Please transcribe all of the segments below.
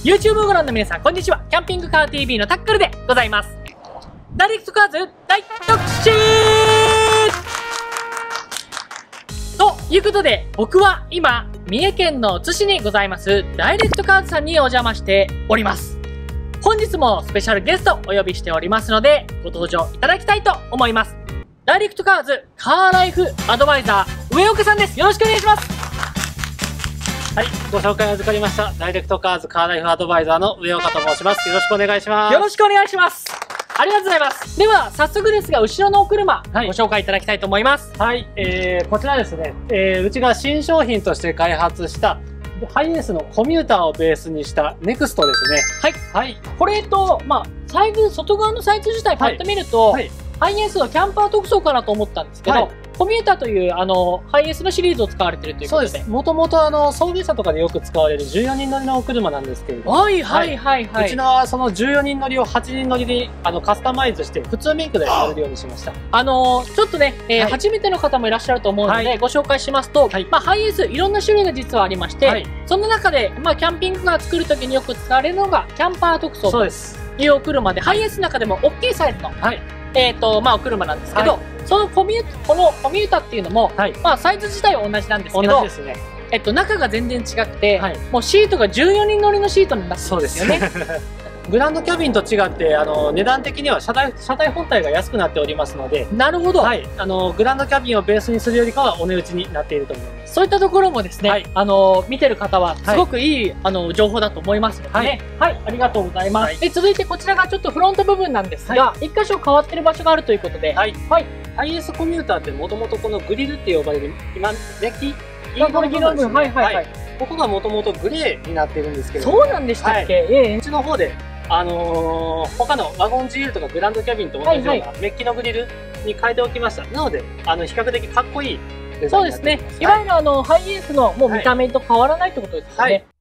YouTube をご覧の皆さん、こんにちは。キャンピングカー TV のタックルでございます。ダイレクトカーズ大特集ということで、僕は今、三重県の津市にございます、ダイレクトカーズさんにお邪魔しております。本日もスペシャルゲストをお呼びしておりますので、ご登場いただきたいと思います。ダイレクトカーズカーライフアドバイザー、上岡さんです。よろしくお願いします。 はい、ご紹介預かりました。ダイレクトカーズカーライフアドバイザーの上岡と申します。よろしくお願いします。 よろしくお願いします。ありがとうございます。では、早速ですが、後ろのお車、ご紹介いただきたいと思います。 はい、こちらですね、うちが新商品として開発したハイエースのコミューターをベースにしたネクストですね。 はい。はい。これと、サイズ、外側のサイズ自体パッと見ると、ハイエースのキャンパー特装かなと思ったんですけど、コミューターというハイエースのシリーズを使われているということで。そうです。 もともと送迎車とかでよく使われる14人乗りのお車なんですけれども。 はいはいはいはい。 うちのはその14人乗りを8人乗りでカスタマイズして普通免許で乗れるようにしました。ちょっとね、初めての方もいらっしゃると思うので、ご紹介しますと、ハイエースいろんな種類が実はありまして、その中で、キャンピングカー作るときによく使われるのが、キャンパー特装というお車で、ハイエースの中でも大きいサイズの、お車なんですけど、このコミュータっていうのも、サイズ自体は同じなんですけど、 同じですね。 中が全然違くて、もうシートが14人乗りのシートになってるんですよね。 グランドキャビンと違って値段的には車体本体が安くなっておりますので。 なるほど。 グランドキャビンをベースにするよりかはお値打ちになっていると思います。 そういったところもですね、見てる方はすごくいい情報だと思いますのでね。はい、ありがとうございます。続いてこちらがちょっとフロント部分なんですが、一箇所変わってる場所があるということで、ハイエースコミューターってもともとこのグリルって呼ばれる今デッキこれ議論分、 ここがもともとグレーになってるんですけど、 そうなんでしたっけ？ うちの方で他のワゴン GL とかグランドキャビンと同じようなメッキのグリルに変えておきました。なので比較的かっこいいデザインになっています。そうですね。いわゆるハイエースのもう見た目と変わらないってことですよね。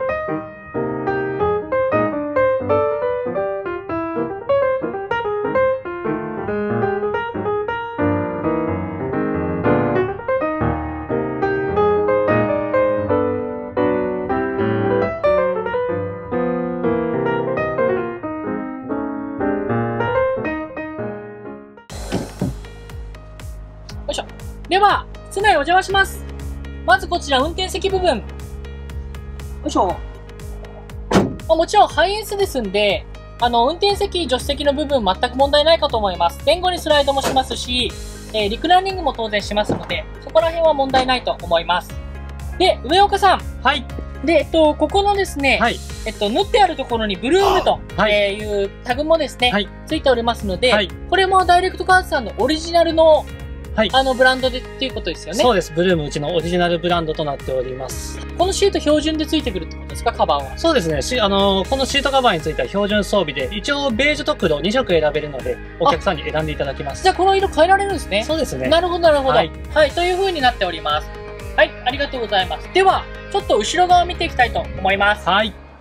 では、室内お邪魔します。まずこちら、運転席部分。よいしょ。もちろんハイエースですんで、運転席、助手席の部分全く問題ないかと思います。前後にスライドもしますし、リクライニングも当然しますので、そこら辺は問題ないと思います。で、上岡さん。で、ここのですね、縫ってあるところにブルームというタグもですね、ついておりますので、これもダイレクトカーズさんのオリジナルのブランドでっていうことですよね。 そうです。ブルームうちのオリジナルブランドとなっております。 このシート標準でついてくるってことですか、カバーは？そうですね。 このシートカバーについては標準装備で、一応ベージュと黒2色選べるので、お客さんに選んでいただきます。 じゃあこの色変えられるんですね。 そうですね。 なるほど、なるほど。はい、という風になっております。はい、ありがとうございます。では、ちょっと後ろ側を見ていきたいと思います。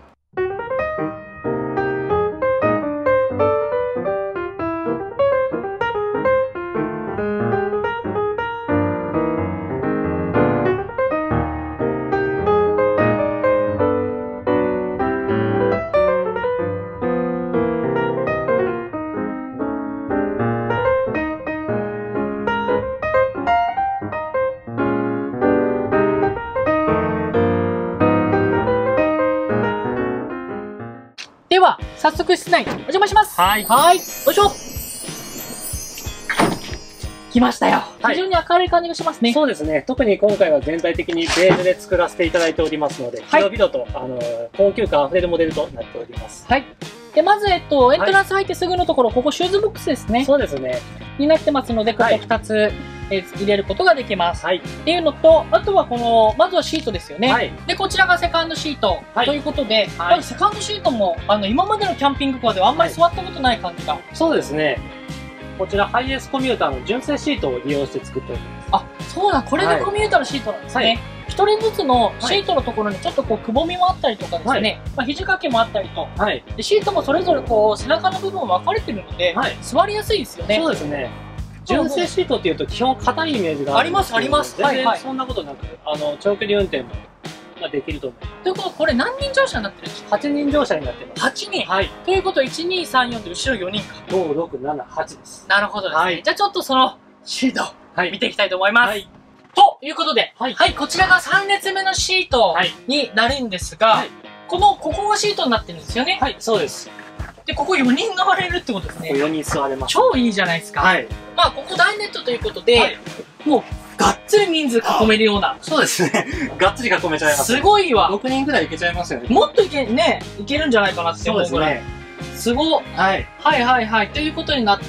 では、早速室内、お邪魔します。よいしょ。来ましたよ。非常に明るい感じがしますね。 そうですね。特に今回は全体的にベージュで作らせていただいておりますので、広々と、高級感あふれるモデルとなっております。 で、まず、エントランス入ってすぐのところ、ここシューズボックスですね。 そうですね。 になってますので、ここ2つ、入れることができます。っていうのと、あとはまずはシートですよね。で、こちらがセカンドシートということで、セカンドシートも、今までのキャンピングカーではあんまり座ったことない感じが。 そうですね。こちら、ハイエースコミューターの純正シートを利用して作っております。 そうだ、これでコミューターのシートなんですね。一人ずつのシートのところにちょっとくぼみもあったりとかですね、肘掛けもあったりと、でシートもそれぞれ背中の部分分かれてるので、座りやすいですよね。 そうですね。純正シートっていうと基本硬いイメージがありますあります。 全然そんなことなく、長距離運転もができると思います。 ということは、これ何人乗車になってるんですか？ 8人乗車になってます。 8人。 はい。 ということは、1、2、3、4で後ろ4人か。 5、6、7、8です。 なるほどですね。 はい、 じゃあちょっとそのシート、見ていきたいと思います。 はい。 ということで、はい、こちらが3列目のシートになるんですが、ここがシートになってるんですよね。 はい、そうです。 で、ここ4人乗れるってことですね。 4人座れます。 超いいじゃないですか。 はい。 まあ、ここ大ネットということで、もう、がっつり人数囲めるような。 そうですね。がっつり囲めちゃいます。 すごいわ。 6人ぐらいいけちゃいますよね。 もっといけるんじゃないかなって思うぐらい。すごい。はい。ということになって、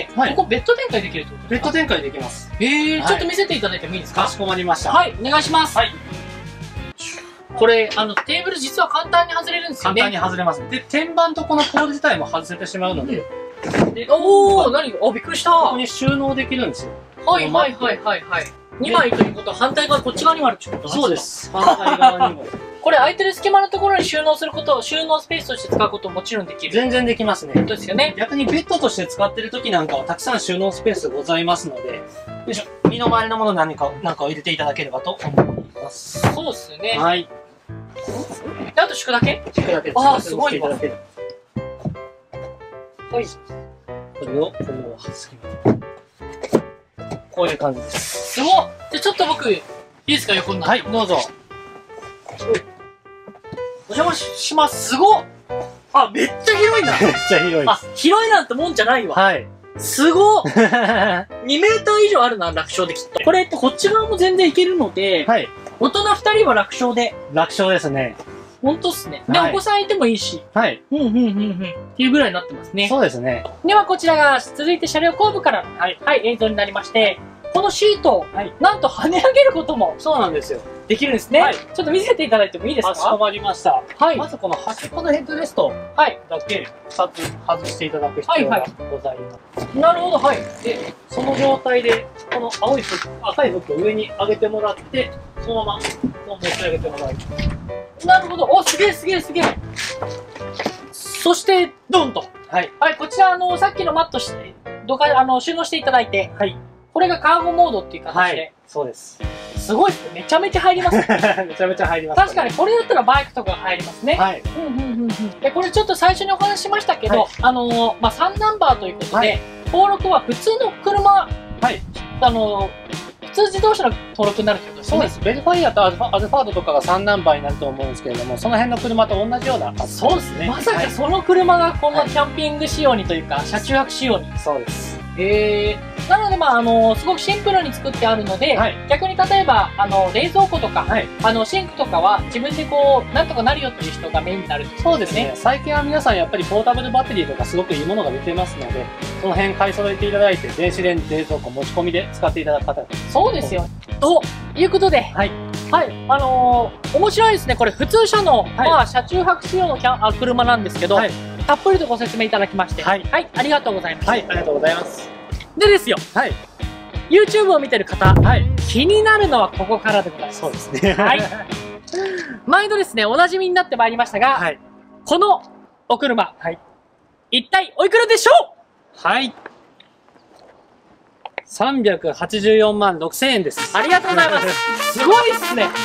ここベッド展開できるってことですか？ ベッド展開できます。 ちょっと見せていただいてもいいですか？ かしこまりました。 はい、お願いします。はい。これ、テーブル実は簡単に外れるんですよね。 簡単に外れます。で、天板とこのポール自体も外せてしまうので。 おー、何？びっくりした。 ここに収納できるんですよ。 はい。2枚ということは反対側こっち側にもあるってことそうです。反対側にも。 これ空いてる隙間のところに収納スペースとして使うことももちろんできる。 全然できますね。 そうですよね。 逆にベッドとして使ってる時なんかはたくさん収納スペースございますので、よいしょ。身の回りのものなんかを入れていただければと思います。 そうですよね。 はい。 で、あと敷くだけ？ 敷くだけです。 ああ、すごいわ。はい。 これを、この隙間。こういう感じです。 すごっ！じゃあちょっと僕、いいですか、横になって。 はい、どうぞ。 お邪魔します。すごっ！あ、めっちゃ広いな。 めっちゃ広いです。 あ、広いなんてもんじゃないわ。 はい。 すごっ！ 2 メーター以上あるな、楽勝できっと。これってこっち側も全然いけるので、 はい。 大人2人は楽勝で。 楽勝ですね。 ほんとっすね。で、お子さんいてもいいし。 はい。 っていうぐらいになってますね。 そうですね。 では、こちらが、続いて車両後部からの、映像になりまして、このシートを、なんと跳ね上げることも、 そうなんですよ。 できるんですね。ちょっと見せていただいてもいいですか？ かしこまりました。 はい。 まずこの端っこのヘッドレストだけ2つ外していただく必要がございます。 なるほど、はい。 で、その状態で、この赤いフックを上に上げてもらって、そのまま持ち上げてもらう。 なるほど。お、すげえ。そして、ドンと。はい、こちら、さっきのマットして、収納していただいて、これがカーゴモードっていう形で。 そうです。 すごいですね。めちゃめちゃ入りますね。 めちゃめちゃ入ります。 確かに、これだったらバイクとかが入りますね。で、これちょっと最初にお話ししましたけど、3ナンバーということで、登録は普通の車、普通自動車の登録になるってことですね。 そうです。ベルファイアとアルファードとかが3ナンバーになると思うんですけれども、その辺の車と同じような。 そうですね。まさかその車がこのキャンピング仕様にというか、車中泊仕様に。 そうです。 なので、すごくシンプルに作ってあるので、逆に例えば、冷蔵庫とか、シンクとかは自分でなんとかなるよっていう人がメインになる。 そうですね。最近は皆さんやっぱりポータブルバッテリーとかすごくいいものが出てますので、その辺買い揃えていただいて、電子レンジ、冷蔵庫持ち込みで使っていただく方が。 そうですよ。ということで、面白いですね。これ普通車の、車中泊仕様の車なんですけど、たっぷりとご説明いただきまして、ありがとうございます。 ありがとうございます。 でですよ、YouTube を見てる方、気になるのはここからでございます。 そうですね。 毎度ですね、お馴染みになってまいりましたが、このお車、一体おいくらでしょう ？384万6000円です。 ありがとうございます。すごいっすね。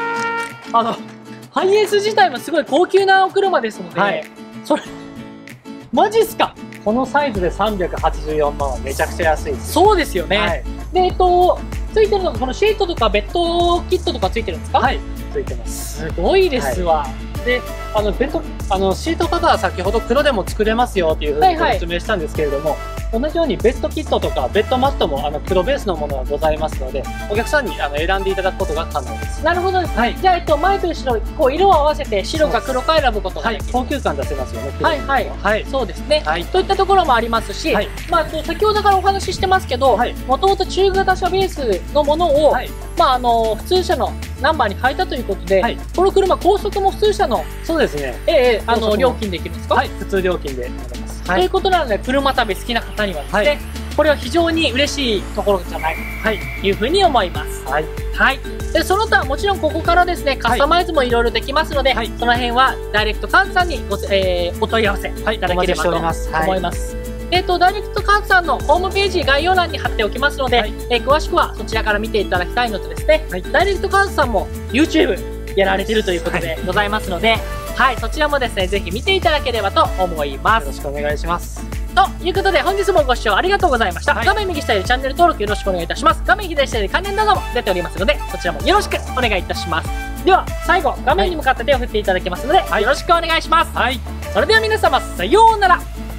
ハイエース自体もすごい高級なお車ですので、それ、マジっすか？ このサイズで384万はめちゃくちゃ安いです。 そうですよね。で、ついてるのがこのシートとかベッドキットとかついてるんですか？ ついてます。 すごいですわ。 で、シートカバーは先ほど黒でも作れますよっていうふうにご説明したんですけれども、同じようにベッドキットとかベッドマットも黒ベースのものがございますので、お客さんに選んでいただくことが可能です。 なるほどです。じゃあ、前と後ろ、色を合わせて白か黒か選ぶことができる。 高級感出せますよね。 そうですね。といったところもありますし、先ほどからお話ししてますけど、もともと中型車ベースのものを、普通車のナンバーに変えたということで、この車、高速も普通車の、 そうですね。 料金できるんですか？ 普通料金でございます。 ということなので、車旅好きな方にはですね、これは非常に嬉しいところじゃないかというふうに思います。で、その他、もちろんここからですね、カスタマイズもいろいろできますので、その辺はダイレクトカーズさんにお問い合わせいただければと思います。ダイレクトカーズさんのホームページ概要欄に貼っておきますので、詳しくはそちらから見ていただきたいのとですね、ダイレクトカーズさんも YouTube、 やられてるということでございますので、はい、そちらもですね、ぜひ見ていただければと思います。 よろしくお願いします。 ということで、本日もご視聴ありがとうございました。画面右下よりチャンネル登録よろしくお願いいたします。画面左下より関連動画も出ておりますので、そちらもよろしくお願いいたします。では、最後、画面に向かって手を振っていただけますので、よろしくお願いします。それでは皆様、さようなら。